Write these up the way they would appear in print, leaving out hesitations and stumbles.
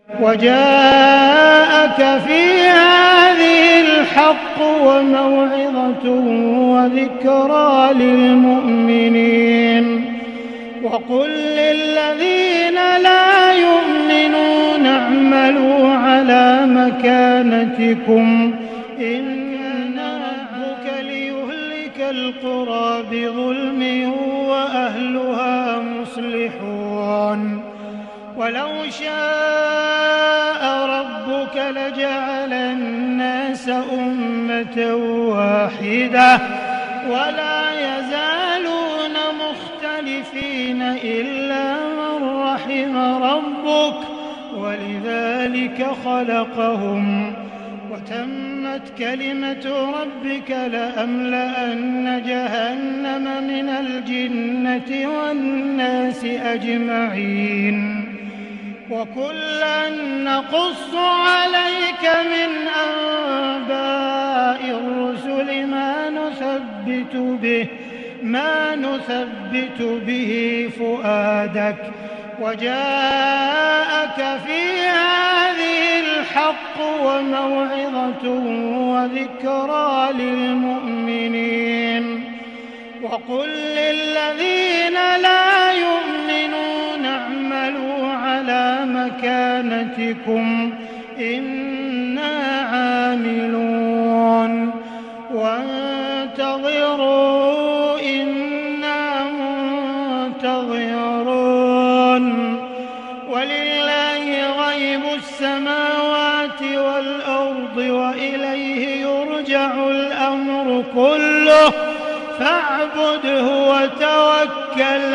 وجاءك في هذه الحق وموعظة وذكرى للمؤمنين. وقل للذين لا يؤمنون اعملوا على مكانتكم إنا ربك ليهلك القرى بظلم وأهلها مصلحون. ولو شاء ربك لجعل الناس أمة واحدة ولا يزالون مختلفين إلا من رحم ربك ولذلك خلقهم وتمت كلمة ربك لأملأن جهنم من الجنة والناس أجمعين. وكلا نقص عليك من أنباء الرسل ما نثبت به فؤادك وجاءك في هذه الحق وموعظة وذكرى للمؤمنين. وقل للذين لا يؤمنون اعملوا على مكانتكم إنا عاملون وانتظروا إنا منتظرون. ولله غيب السماوات والأرض وإليه يرجع الأمر كله فاعبده وتوكل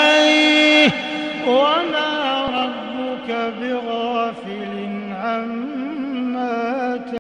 عليه وما ربك بغافل عما